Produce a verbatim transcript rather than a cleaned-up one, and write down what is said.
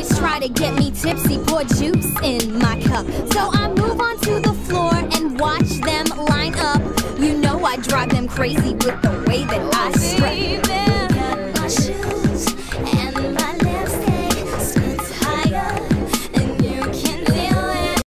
Friends try to get me tipsy, pour juice in my cup. So I move on to the floor and watch them line up. You know I drive them crazy with the way that I strut.